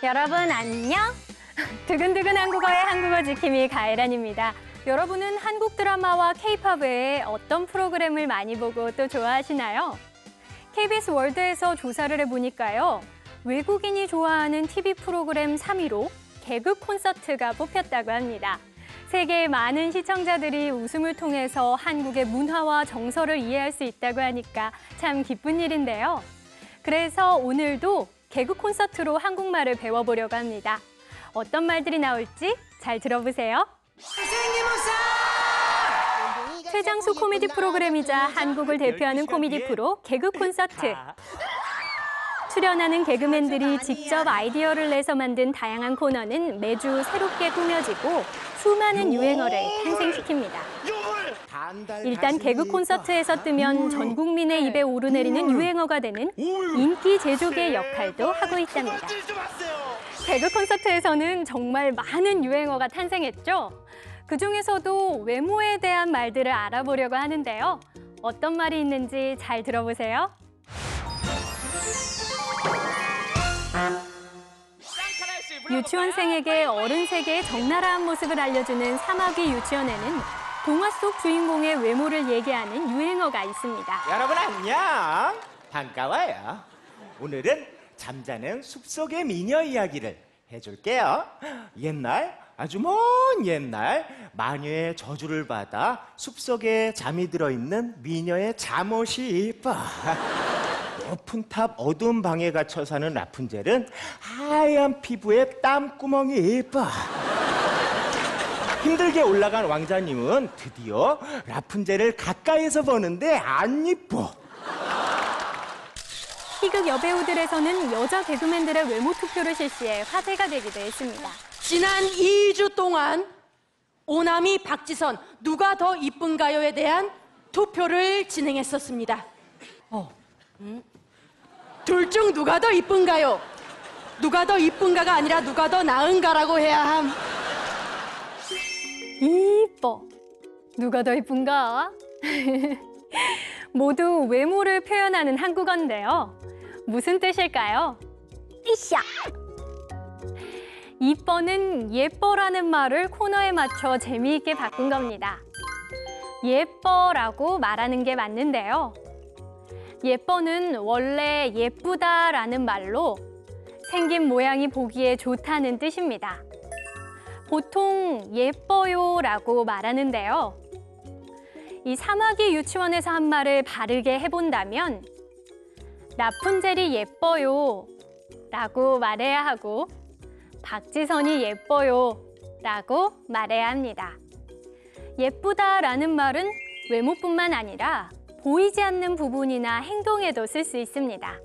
여러분 안녕? 두근두근 한국어의 한국어 지킴이 가혜란입니다. 여러분은 한국 드라마와 K-팝 외에 어떤 프로그램을 많이 보고 또 좋아하시나요? KBS 월드에서 조사를 해보니까요. 외국인이 좋아하는 TV 프로그램 3위로 개그 콘서트가 뽑혔다고 합니다. 세계의 많은 시청자들이 웃음을 통해서 한국의 문화와 정서를 이해할 수 있다고 하니까 참 기쁜 일인데요. 그래서 오늘도 개그 콘서트로 한국말을 배워보려고 합니다. 어떤 말들이 나올지 잘 들어보세요. 최장수 코미디 프로그램이자 한국을 대표하는 코미디 프로 개그 콘서트. 출연하는 개그맨들이 직접 아이디어를 내서 만든 다양한 코너는 매주 새롭게 꾸며지고 수많은 유행어를 탄생시킵니다. 일단 개그 콘서트에서 뜨면 전 국민의 입에 오르내리는 유행어가 되는 인기 제조기의 역할도 하고 있답니다. 개그 콘서트에서는 정말 많은 유행어가 탄생했죠. 그중에서도 외모에 대한 말들을 알아보려고 하는데요. 어떤 말이 있는지 잘 들어보세요. 유치원생에게 어른 세계의 적나라한 모습을 알려주는 사마귀 유치원에는 동화 속 주인공의 외모를 얘기하는 유행어가 있습니다. 여러분 안녕! 반가워요. 오늘은 잠자는 숲속의 미녀 이야기를 해줄게요. 옛날, 아주 먼 옛날 마녀의 저주를 받아 숲속에 잠이 들어있는 미녀의 잠옷이 예뻐. 높은 탑 어두운 방에 갇혀 사는 라푼젤은 하얀 피부에 땀구멍이 예뻐. 힘들게 올라간 왕자님은 드디어 라푼젤을 가까이서 보는데 안 예뻐. 희극 여배우들에서는 여자 개그맨들의 외모 투표를 실시해 화제가 되기도 했습니다. 지난 2주 동안 오남이 박지선 누가 더 이쁜가요에 대한 투표를 진행했었습니다. 둘 중 누가 더 이쁜가요? 누가 더 이쁜가가 아니라 누가 더 나은가라고 해야 함. 이뻐. 누가 더 이쁜가? 모두 외모를 표현하는 한국어인데요. 무슨 뜻일까요? 이샤! 이뻐는 예뻐라는 말을 코너에 맞춰 재미있게 바꾼 겁니다. 예뻐라고 말하는 게 맞는데요. 예뻐는 원래 예쁘다라는 말로 생긴 모양이 보기에 좋다는 뜻입니다. 보통 예뻐요라고 말하는데요. 이 사마귀 유치원에서 한 말을 바르게 해본다면 라푼젤이 예뻐요 라고 말해야 하고 박지선이 예뻐요 라고 말해야 합니다. 예쁘다라는 말은 외모뿐만 아니라 보이지 않는 부분이나 행동에도 쓸 수 있습니다.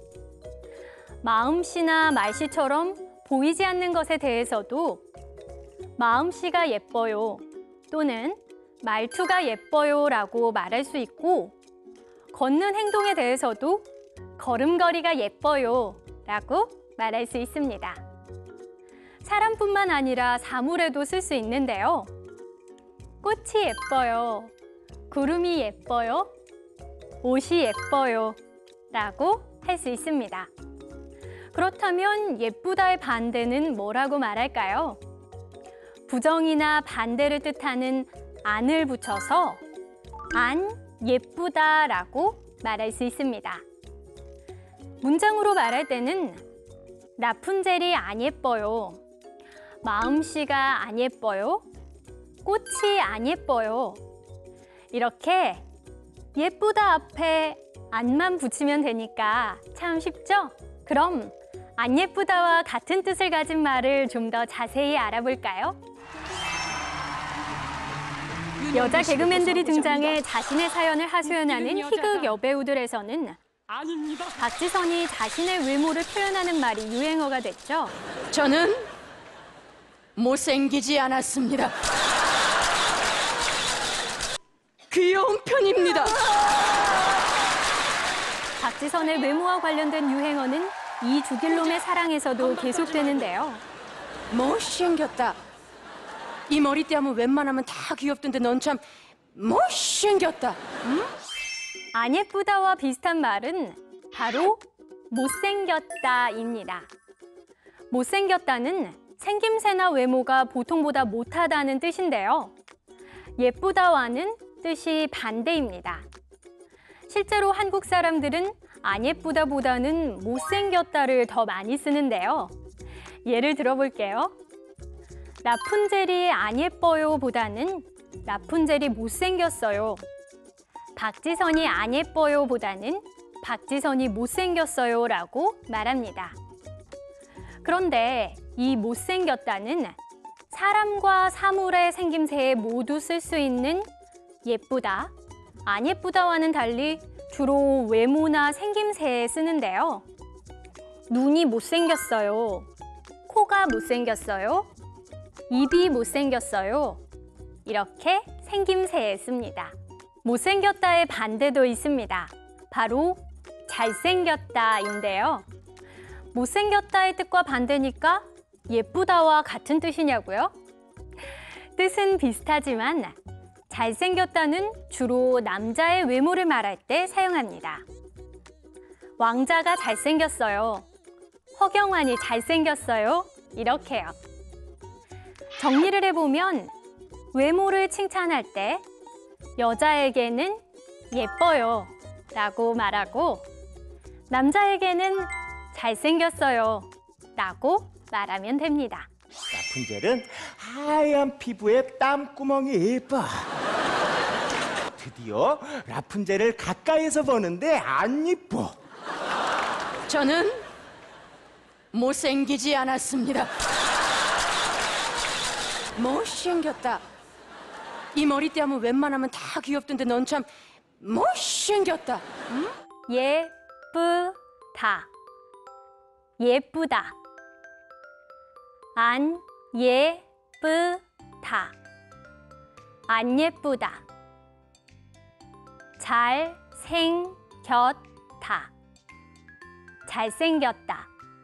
마음씨나 말씨처럼 보이지 않는 것에 대해서도 마음씨가 예뻐요 또는 말투가 예뻐요 라고 말할 수 있고 걷는 행동에 대해서도 걸음걸이가 예뻐요 라고 말할 수 있습니다. 사람뿐만 아니라 사물에도 쓸 수 있는데요. 꽃이 예뻐요, 구름이 예뻐요, 옷이 예뻐요 라고 할 수 있습니다. 그렇다면 예쁘다의 반대는 뭐라고 말할까요? 부정이나 반대를 뜻하는 안을 붙여서 안 예쁘다라고 말할 수 있습니다. 문장으로 말할 때는 라푼젤이 안 예뻐요, 마음씨가 안 예뻐요, 꽃이 안 예뻐요. 이렇게 예쁘다 앞에 안만 붙이면 되니까 참 쉽죠? 그럼 안 예쁘다와 같은 뜻을 가진 말을 좀 더 자세히 알아볼까요? 여자 개그맨들이 등장해 자신의 사연을 하소연하는 희극 여배우들에서는 박지선이 자신의 외모를 표현하는 말이 유행어가 됐죠. 저는 못생기지 않았습니다. 귀여운 편입니다. 박지선의 외모와 관련된 유행어는 이 죽일놈의 사랑에서도 계속되는데요. 못생겼다. 이 머리띠하면 웬만하면 다 귀엽던데 넌 참 못생겼다. 응? 안 예쁘다와 비슷한 말은 바로 못생겼다입니다. 못생겼다는 생김새나 외모가 보통보다 못하다는 뜻인데요. 예쁘다와는 뜻이 반대입니다. 실제로 한국 사람들은 안 예쁘다보다는 못생겼다를 더 많이 쓰는데요. 예를 들어볼게요. 라푼젤이 안 예뻐요 보다는 라푼젤이 못생겼어요. 박지선이 안 예뻐요 보다는 박지선이 못생겼어요 라고 말합니다. 그런데 이 못생겼다는 사람과 사물의 생김새에 모두 쓸 수 있는 예쁘다, 안 예쁘다와는 달리 주로 외모나 생김새에 쓰는데요. 눈이 못생겼어요. 코가 못생겼어요. 입이 못생겼어요. 이렇게 생김새에 씁니다. 못생겼다의 반대도 있습니다. 바로 잘생겼다인데요. 못생겼다의 뜻과 반대니까 예쁘다와 같은 뜻이냐고요? 뜻은 비슷하지만 잘생겼다는 주로 남자의 외모를 말할 때 사용합니다. 왕자가 잘생겼어요. 허경환이 잘생겼어요. 이렇게요. 정리를 해보면 외모를 칭찬할 때 여자에게는 예뻐요 라고 말하고 남자에게는 잘생겼어요 라고 말하면 됩니다. 라푼젤은 하얀 피부에 땀구멍이 예뻐. 드디어 라푼젤을 가까이서 보는데 안 예뻐. 저는 못생기지 않았습니다. 못생겼다. 이 머리띠 하면 웬만하면 다 귀엽던데 넌 참 못생겼다. 응? 예쁘다. 예쁘다. 안 예쁘다. 안 예쁘다. 잘생겼다. 잘생겼다.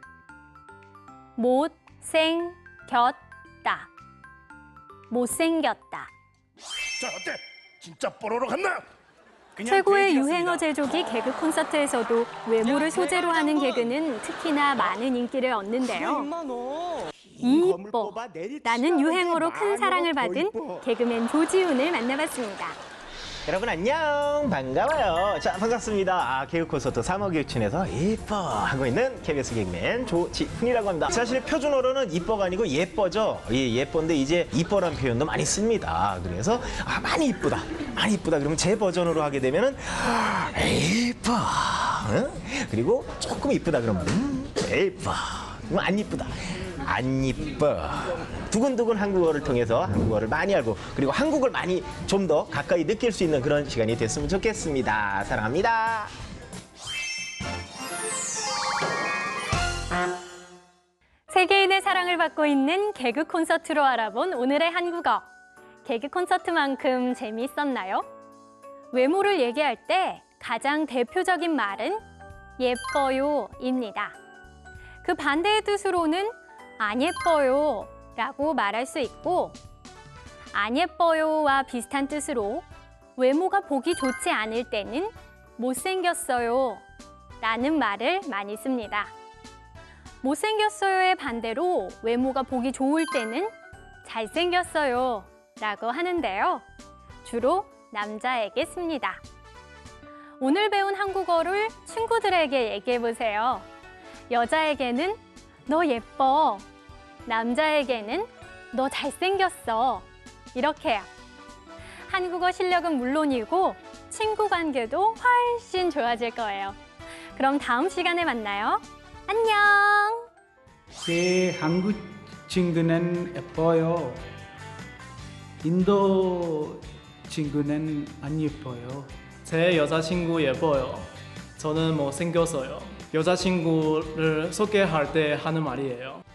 못생겼다. 못생겼다. 자, 어때? 진짜 뽀로로 갔나? 최고의 유행어 제조기 개그 콘서트에서도 외모를 소재로 하는 개그는 특히나 많은 인기를 얻는데요. 이뻐 라는 유행어로 큰 사랑을 받은 개그맨 조지훈을 만나봤습니다. 여러분 안녕, 반가워요. 자, 반갑습니다. 개그 콘서트 3억 유치원에서 이뻐 하고 있는 KBS 개그맨 조지훈이라고 합니다. 사실 표준어로는 이뻐가 아니고 예뻐죠. 예뻐인데 이제 이뻐란 표현도 많이 씁니다. 그래서 많이 이쁘다, 많이 이쁘다 그러면 제 버전으로 하게 되면은 이뻐. 응? 그리고 조금 이쁘다 그러면 이뻐. 그럼 안 이쁘다. 안 이뻐. 두근두근 한국어를 통해서 한국어를 많이 알고 그리고 한국을 많이 좀 더 가까이 느낄 수 있는 그런 시간이 됐으면 좋겠습니다. 사랑합니다. 세계인의 사랑을 받고 있는 개그 콘서트로 알아본 오늘의 한국어. 개그 콘서트만큼 재미있었나요? 외모를 얘기할 때 가장 대표적인 말은 예뻐요입니다. 그 반대의 뜻으로는 안 예뻐요 라고 말할 수 있고 안 예뻐요와 비슷한 뜻으로 외모가 보기 좋지 않을 때는 못생겼어요 라는 말을 많이 씁니다. 못생겼어요의 반대로 외모가 보기 좋을 때는 잘생겼어요 라고 하는데요. 주로 남자에게 씁니다. 오늘 배운 한국어를 친구들에게 얘기해보세요. 여자에게는 너 예뻐, 남자에게는 너 잘생겼어. 이렇게요. 한국어 실력은 물론이고 친구 관계도 훨씬 좋아질 거예요. 그럼 다음 시간에 만나요. 안녕! 제 한국 친구는 예뻐요. 인도 친구는 안 예뻐요. 제 여자친구 예뻐요. 저는 못생겼어요. 여자친구를 소개할 때 하는 말이에요.